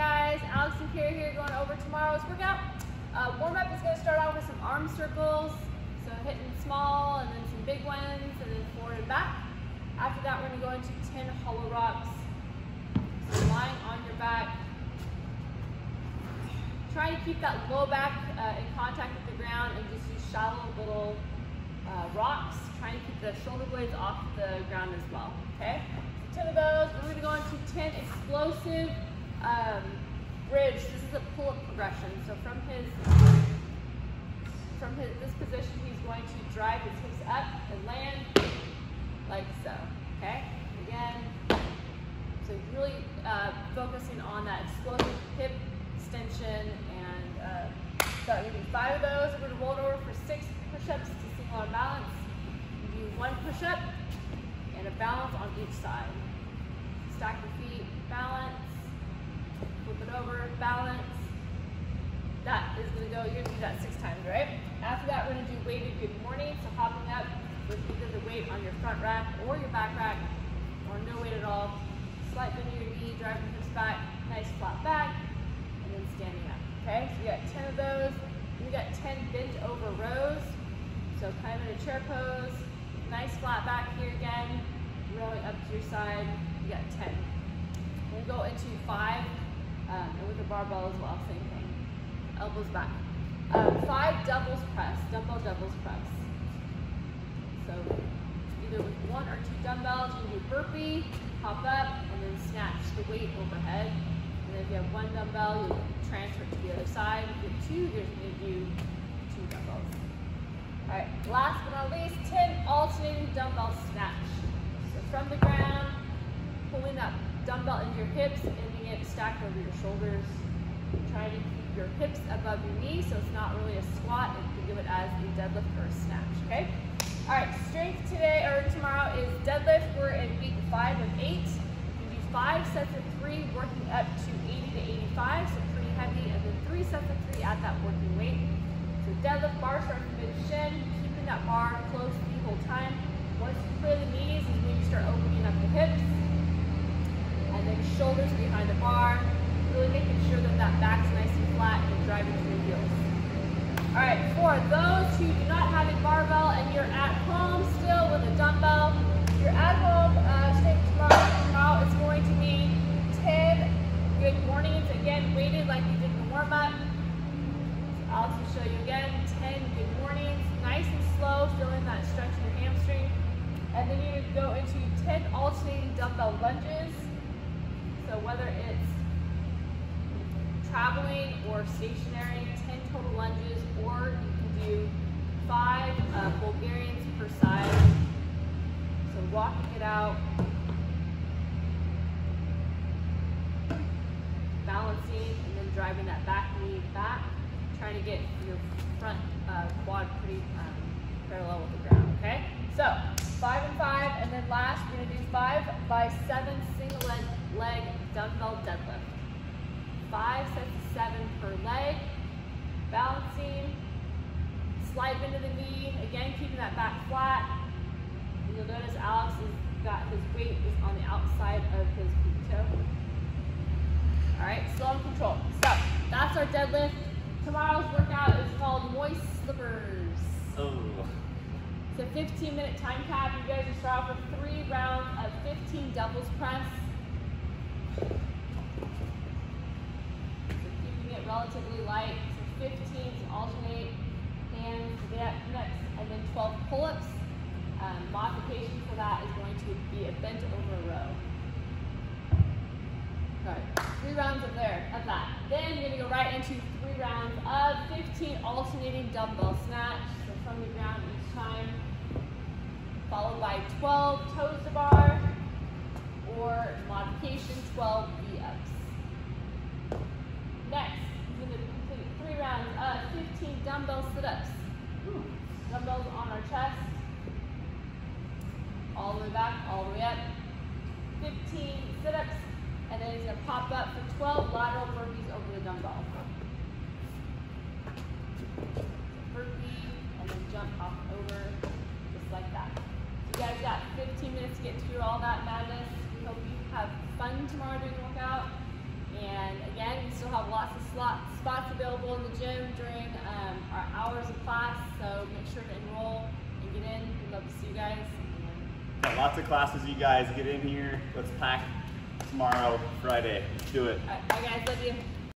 guys, Alex and Kara here going over tomorrow's workout. Warm-up is going to start off with some arm circles, so hitting small and then some big ones and then forward and back. After that we're going to go into 10 hollow rocks. So lying on your back. Try to keep that low back in contact with the ground and just use shallow little rocks. Trying to keep the shoulder blades off the ground as well, okay? 10 of those. We're going to go into 10 explosive bridge. This is a pull-up progression. So from this position, he's going to drive his hips up and land like so. Okay. Again. So really focusing on that explosive hip extension. And so we're going to do 5 of those. We're going to roll it over for 6 push-ups to single arm balance. You do 1 push-up and a balance on each side. Stack your feet, balance, flip it over, balance. That is going to go, you're going to do that 6 times, right? After that, we're going to do weighted good morning. So hopping up with either the weight on your front rack or your back rack, or no weight at all. Slight bend of your knee, driving your hips back, nice flat back, and then standing up. Okay, so you got 10 of those. We got 10 bent over rows. So kind of in a chair pose, nice flat back here again, rowing up to your side. You got 10. We'll go into 5, and with the barbell as well, same thing. Elbows back. 5 doubles press, dumbbell doubles press. So either with 1 or 2 dumbbells, you can do burpee, hop up, and then snatch the weight overhead. And then if you have 1 dumbbell, you'll transfer it to the other side. If you have 2, you're going to do 2 dumbbells. All right, last but not least, 10 alternating dumbbell snatch. So from the ground, pulling that dumbbell into your hips, ending it stacked over your shoulders. Trying to keep your hips above your knees so it's not really a squat, and think of it as a deadlift or a snatch, okay? All right, strength today or tomorrow is deadlift. We're in week 5 of 8. You do 5 sets of 3, working up to 80 to 85, so pretty heavy, and then 3 sets of 3 at that working weight. So deadlift bar starts from mid-shin, keeping that bar close the whole time. Once you clear the knees is when you start opening up the hips. And then shoulders behind the bar, really making sure that that back's nice and flat and driving through the heels. All right, for those who do not have a barbell and you're at home still with a dumbbell, you're at home strength tomorrow it's going to be 10 good mornings, again weighted like we did in the warm-up. So Alex will show you again, 10 good mornings, nice and slow, feeling that stretch in your hamstring. And then you go into 10 alternating dumbbell lunges. So whether it's traveling or stationary, 10 total lunges, or you can do 5 Bulgarians per side. So walking it out, balancing, and then driving that back knee back, trying to get your front quad pretty parallel with the ground, okay? So 5 and 5, and then last we're gonna do 5 by 7 single leg dumbbell deadlift. 5 sets of 7 per leg, balancing, slight bend of the knee, again keeping that back flat. And you'll notice Alex has got his weight is on the outside of his big toe. All right, slow and control. So that's our deadlift. Tomorrow's workout is called moist slippers. Oh. It's a 15-minute time cap. You guys will start off with 3 rounds of 15 doubles press. Relatively light, so 15 to alternate hands next, and then 12 pull-ups. Modification for that is going to be a bent over row. All right, 3 rounds of that. Then you're gonna go right into 3 rounds of 15 alternating dumbbell snatch. So from the ground each time, followed by 12 toes to bar, or modification 12 V-ups. Next, we're going to complete 3 rounds of 15 dumbbell sit-ups. Dumbbells on our chest, all the way back, all the way up. 15 sit-ups, and then he's going to pop up for 12 lateral burpees over the dumbbell. Burpee, and then jump off over, just like that. So you guys got 15 minutes to get through all that madness. We hope you have fun tomorrow during the workout. And again, available in the gym during our hours of class, so make sure to enroll and get in. We'd love to see you guys. Got lots of classes, you guys. Get in here. Let's pack tomorrow, Friday. Let's do it. All right, guys, love you.